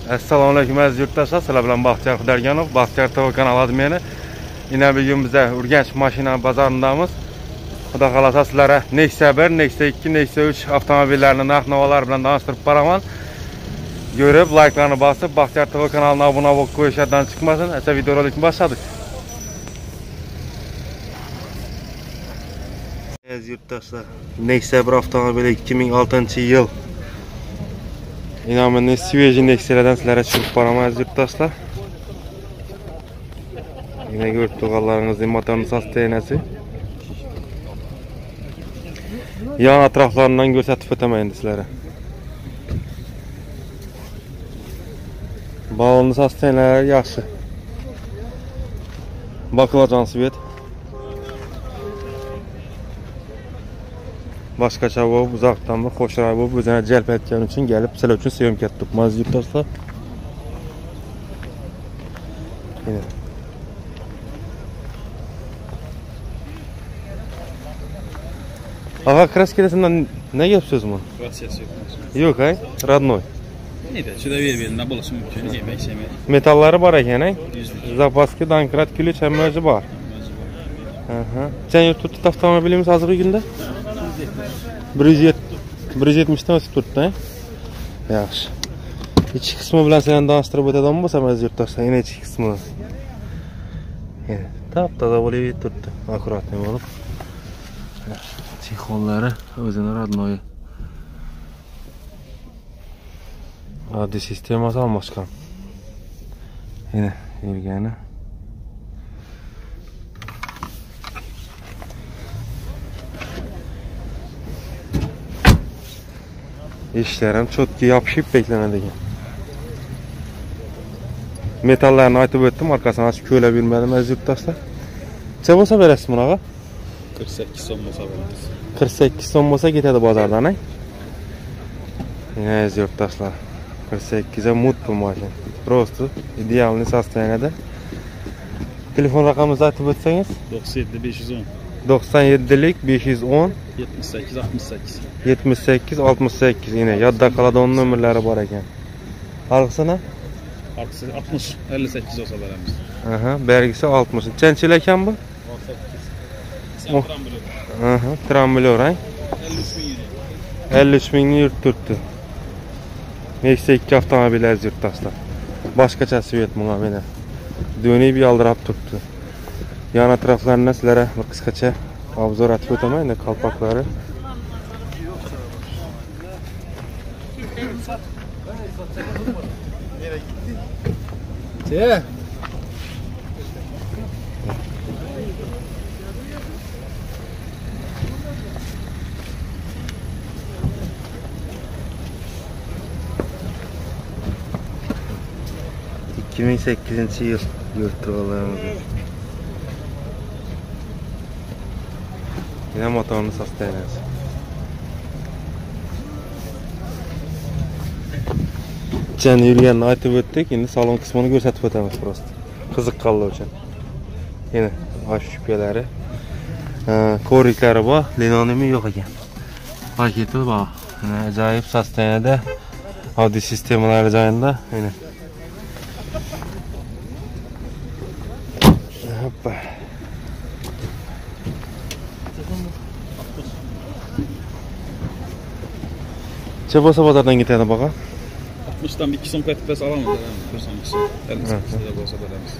Assalomu alaykum aziz yurtdoshlar. Sizlar bilan Baxtiyor Xudoyganov, Baxtiyor TV kanali admini. Yine bugun bize Urganch mashina bozorindamiz. Xudo xolasa sizlarga Nexia 1, Nexia 2, Nexia 3 avtomobillarini narx-navolar bilan tanishtirib boraman. Görüp like'larni bosib, Baxtiyor TV kanalına abone bo'lib qo'yishdan chiqmasin. Esa videorolikni boshladik. Aziz yurtdoshlar, Nexia 1 avtomobili 2006-yil. İnanın svej Nexia'lardan sizlere çıkıp baramayız yurttaşlar. Yine görüp tuğallarınızın motorun sastayanesi. Yan atraflarından gösterip ötemeyin sizlere. Balonu sastayanlar yaxşı. Bakılacağın svet. Başqacha bo'lib, uzoqdanmi, qo'shroq bo'lib, o'zini jalb etgani uchun kelib, sizlar uchun syomka tutibmiz yurtdoshlar. Ага, краскелesinden ne yapıyorsunuz mu? Kraskesi yok. Yok ay, родной. Neydi? Şurada ver ne bulursun mümkün. Yemek yemek. Metalları var ekan ay. Zapaski Dankrat külüç hemmeci var. Aha. Sen yurtda avtomobilimiz hazır günde? 170'den ötüp turttu ha? Yaxşı. İçki kısmı bilen seni danıştırıp öteden mi sen yurttaşlar? Yine içki kısmı. Tap-taza olup turttu. Akuratlı olup. Çikolları özüne radnoyu. Adi sistemi almışkan. Yine ilgini. İşlerim çok ki yapışıp beklenedi. Metallarını aytıp öttüm, arkasını açıp köyle bilmedim aziz yurttaşlar. Ne olsa veresin buna? 48 son olsa veririz. 48 son olsa gitedi bazardan ay. Yine aziz yurttaşlar. 48'e mut bu maşin. Prosto, idealini sastayanede. Telefon rakamınızı aytıp ötseniz? 97 510. 97'lik 510 78 68. 78 68 yine yadda kaladı onun nömürleri var ekan. Arqısına? Arqısı 60 58 olsa veririz. Aha, belgisi 60. Çençil ekan bu? 18. Aha, trambolor ay. 53 bin yurt tuttu. Nexia 2 avtomobil yurttaşlar. Başqacha svet buna mene. Dönüp yaldırıp tuttu. Yan atraflarına sizlere bir kıskaça obzor atıp ötemeyin de kalpakları. Te. ...2008 yıl yurt turlarımızı. Yine motorunu sastayanız. Can yürüyenini aytıp öttik. Şimdi salon kısmını gösterip ötemiz prosto. Kızık kaldı için. Yine aş şüpheleri. Korikleri var. Linonimi yok ekan. Paketi var. Yine acayip sastayanede. Audi sistemleri cayında. Yine. Hoppa. Çabasa bazardan gitene baka. 60'dan bir 2 son petifes alalım. 58 lira olsa veririz.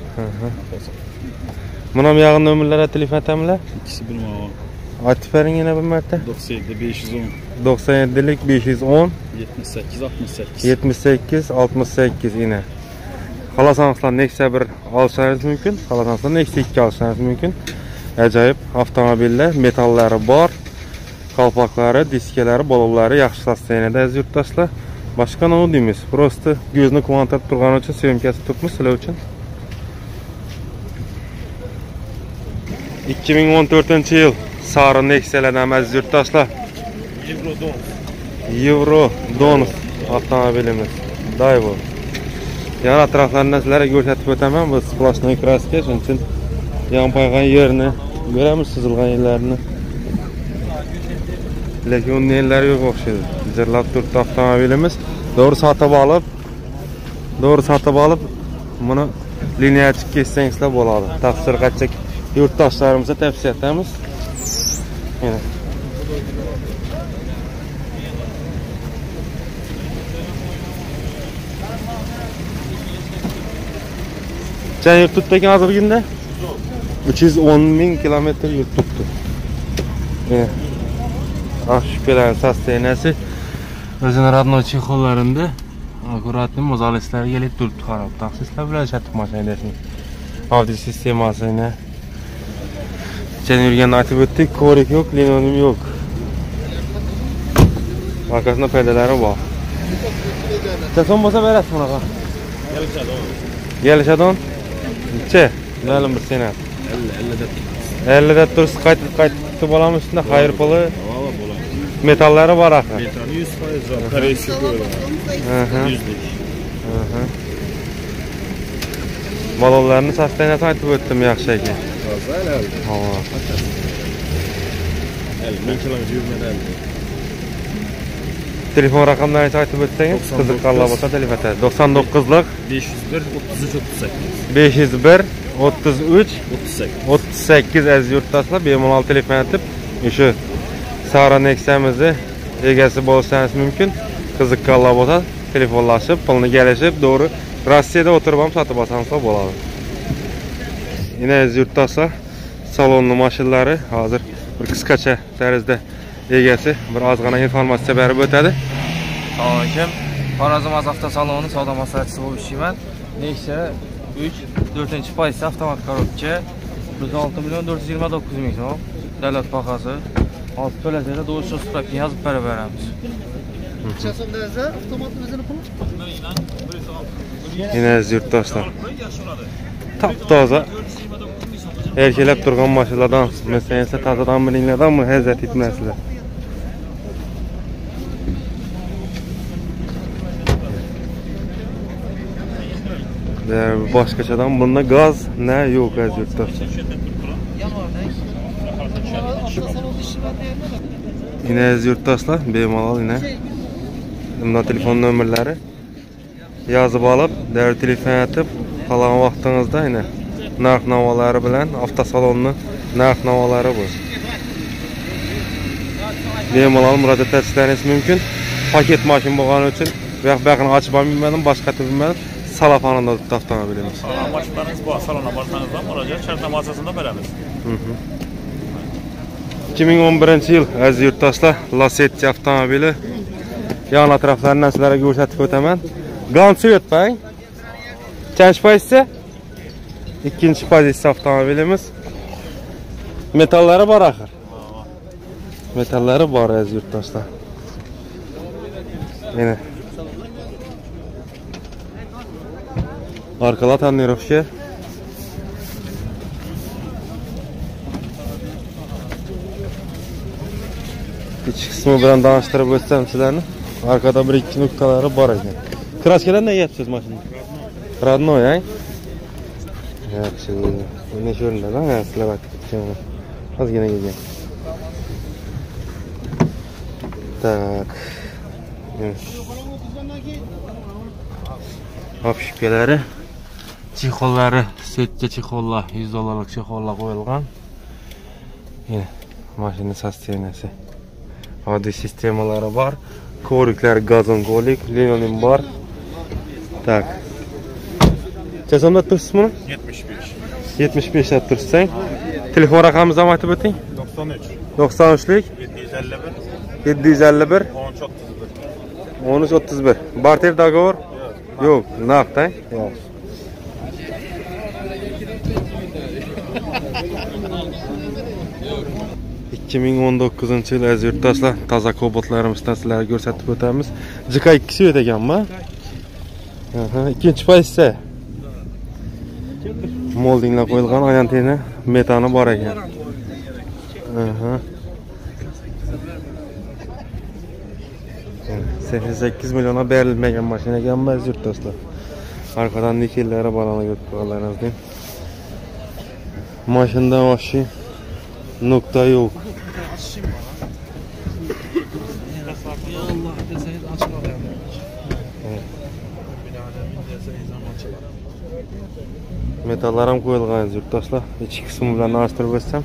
Bunun yağın nömürlere telefon etemler? İkisi bir numara. Atıp verin yine bir mərtə. 97 510. 97'lik 510 78 68. 78 68 yine. Xalasanızlar Nexia 1 alışlarınız mümkün. Xalasanızlar Nexia 2 alışlarınız mümkün. Acayip avtomobiller, metalları var. Kalpakları, diskeleri, bolları yaxşı sastayanede aziz yurttaşlar. Başka ne o deyimiz? Prosto gözünü kuvantırıp durğan için syomkası tutmuş sizler için. 2014 yıl sarı Nexia'lardan aziz yurttaşlar. Euro Donus avtomobilimiz. Dayvo. Yan atraflarından sizlere gösterip ötemem. Bu splasnoy kraska, şunun için yan payğan yerini göremiz, sızılğan yerlerini. Lekin onun yerleri yok oxşaydı. Zırlab turtdu avtomobilimiz. Doğru satıp alıp doğru satıb alıp bunu liniyaya çıkıp geçsəngizlər boladı. Tavsiye qaçacak yurttaşlarımıza tavsiye etimiz. Yine. Sen yurt tutdaki hazır günde? 310.000 kilometre yurt tuttu. Şüphelerin sastenesi özünün radno çikollarında akuratlı mozalisler gelip durdu harap. Taksisler bile çatıp maşinedesini. Avdi sistemasını. Sen yürüyen atıp ettik. Korek yok, linonim yok. Arkasında perdeleri var. Sen son basa veres buna bak. Gelişe don. Çe. Zalim bir sene. 50 de turist kayıtlı bolam üstünde hayır pulu. Metalları var axı. Metal 100% var. Karesi böyle. Yüzlük. Balonlarını sastaniyat aytib o'tdim yaxshi ekan. Fazla herhalde. Hava. 50 kilometre yürümeden. Telefon raqamlarini aytib o'tsangiz, qiziqqanlar bo'lsa telefon etadi. 99lik 501 33 38. 501 33 38. 38 aziz yurtdoshlar bemalol telefon etib, o'sha Sara Nexa'mizni egasi bo'lsangiz mumkin. Qiziqqanlar bo'lsa telefonlashib, pulni kelishib, to'g'ri Rossiyada o'tirib ham sotib olsangiz bo'ladi. Yine aziz yurtdoshlar, salonning mashinalari hozir bir qisqacha tarzda egasi bir ozgina informatsiya berib o'tadi. Aleyküm. Xorazm avtosaloni savdo maslahatchisi bo'lib ishlayman. Nexia 4-chi pozitsiya avtomat korobka 106.429 ming so'm. Davlat bahası. Alt to'lasada 900 spravka yozib beramiz. Yine aziz yurtdoshlar. Top-toza erkelab turgan mashinalardan, masalan, tazadan bilinglardan bu hazat etmasizlar. Başqachadan bunda gaz ne yok aziz yurtdoshlar. Yine aziz yurtdoshlar, bemalol yine bundan telefon nömrələri yazıb alıb, dəvr telefon etib, qalan vaxtınızda yine narx navaları bilen avtosalonun narx navaları bu. Bemalol müracaat etishləringiz mümkün. Paket maşin bo'lgani uchun baxını açıb bilmədim, başqa bilmədim. Salafanında tutdu avtomobilimiz. Maşınlarınız bu salona barsanız da müracaat şartname asasında veremiz. 2011 yıl aziz yurtdoshlar, Lacetti avtomobili yan atraflarından sizlərə göstərib o'taman. Gantsiyot bang. Kaçıncı pozitsiya? İkinci pozitsiya avtomobilimiz. Metalları var axır. Metalları var aziz yurtdoshlar. Yine. Arkalar tonirovka. İç kısmı bilan tanıştırib o'tsam sizlarni. Arkada bir iki noktaları var ekan. Kraskadan ne yapacağız maşını? Radnoy, ha? Yaxshi. Ne şöyle lan, ha, sizlar bak. Ozgina kelgan. Tak. Afişkaları, çikolları, setçe çikolla, $100'lık çikolla koyulgan. Yine maşının sastiyenesi. Adi sistemaları var. Korikler gazon kolik, linonim var. Tak. Çesomda tursun bunu? 75. 75'te tursun. Telefon rakamımızı mı aytıp ötün? 93. 93'lik 751. 751 1331. Barter dogovor? Yok. Naqd, Yok. ...2019 yıl aziz yurtdoshlar, taza kobotlarımızdan sizlarga ko'rsatib o'tamiz. JK2 o'taganmi? Ikkinchi pozitsiya. Moldinglar qo'yilgan ayantena metani bor ekan. 88 milyona berilmagan mashina ekan aziz yurtdoshlar. Arkadan nikellari baloni ko'rib qo'yganlaringizdek. Mashinada oshi nokta yok. Metallar ham qo'yilgan yurtdoshlar. İçki kısmı bilan arashtirib o'tsam.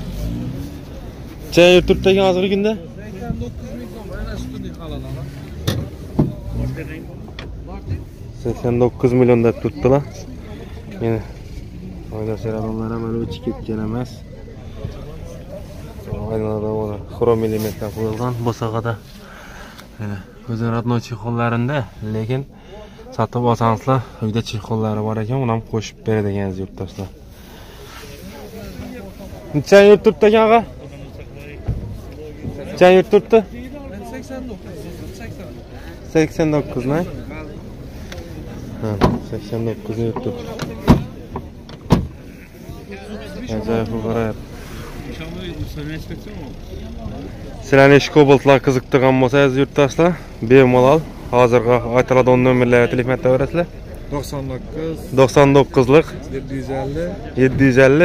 Chay yurtda ekan hozirgi kunda? 89 milyon deb turibdilar. Yine oyna seradonlar ham hali o'chib ketgan emas. Oynada ona xrom elementlar qo'yilgan bo'sag'ada. Mana o'zini radnoy chexollarida, lekin sotib olsangizlar, uyda chexollari bor ekan, uni ham qo'shib beradigan yurtdoshlar. Necha yurt turibdi ekan og'a? Necha yurt turibdi? 89 ne? Ha, 89 yurt turibdi. Acayip bu qarayap. Sizlarni ish koboltlar qiziqtirgan bo'lsa, yurtdoshlar, bemalol hozirgi aytiladigan nomerlarga telefon qilaverasizlar. 99lik 750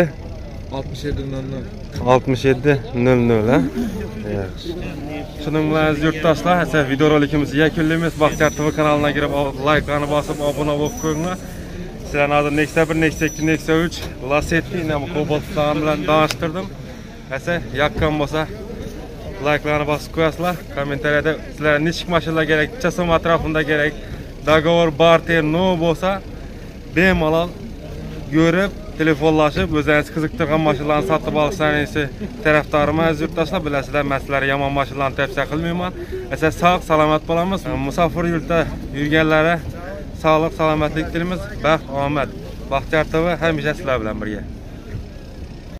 67 00 ha. Yaxshi. Shuning bilan yurtdoshlar, esa videorolikimizni yakunlaymiz. Baxtiyor TV kanaliga kirib, like'larni bosib, obuna bo'lib qo'yinglar. Sizlarni hozir Nexia 1, Nexia 2, Nexia 3 Lacetti ham koboltlar bilan tanishtirdim. Esa yoqqan bo'lsa, like'larni bosib qo'yasizlar. Kommentariyada sizlarga nechik mashinalar kerak, necha so'm atrofida kerak, dogovor barter no bo'lsa, bemalol ko'rib, telefonlashib, o'zingiz qiziqtirgan mashinalarni sotib olsangiz tarafdorimiz yurtdoshlar, bilasizlar, men sizlarga yomon mashinalarni tavsiya qilmayman. Esa sog', salomat bo'lamiz. Musofir yurtda yurganlarga sog'lik, salomatlik tilaymiz. Baxt, omad. Baxtiyor TV hamisha sizlar bilan birga.